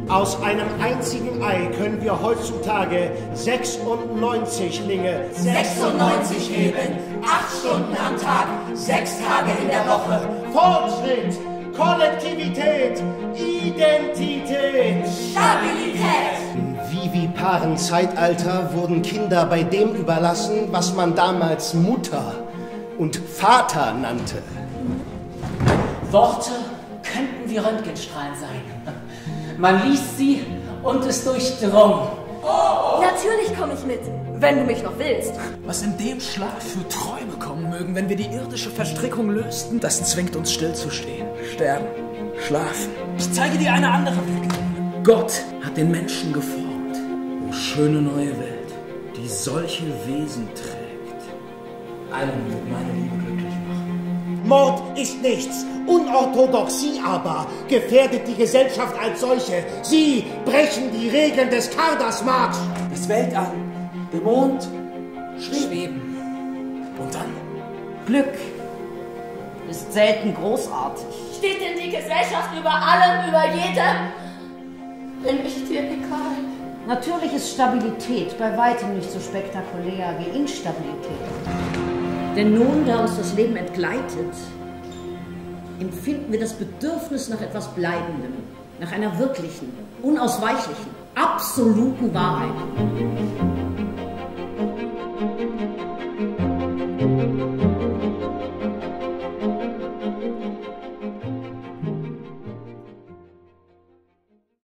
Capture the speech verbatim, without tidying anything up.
Aus einem einzigen Ei können wir heutzutage sechsundneunzig Linge, sechsundneunzig heben, acht Stunden am Tag, sechs Tage in der Woche. Fortschritt, Kollektivität, Identität, Stabilität. Im viviparen Zeitalter wurden Kinder bei dem überlassen, was man damals Mutter und Vater nannte. Worte könnten wie Röntgenstrahlen sein. Man liest sie und ist durchdrungen. Oh. Natürlich komme ich mit, wenn du mich noch willst. Was in dem Schlaf für Träume kommen mögen, wenn wir die irdische Verstrickung lösten, das zwingt uns stillzustehen, sterben, schlafen. Ich zeige dir eine andere Welt. Gott hat den Menschen geformt. O schöne neue Welt, die solche Wesen trägt. Einen wird meine Liebe glücklich machen. Mord ist nichts. Unorthodoxie aber gefährdet die Gesellschaft als solche. Sie brechen die Regeln des Kardas-Marx. Das Weltall, der Mond, schweben. Und dann? Glück ist selten großartig. Steht denn die Gesellschaft über allem, über jedem? Bin ich dir egal? Natürlich ist Stabilität bei weitem nicht so spektakulär wie Instabilität. Denn nun, da uns das Leben entgleitet, empfinden wir das Bedürfnis nach etwas Bleibendem, nach einer wirklichen, unausweichlichen, absoluten Wahrheit.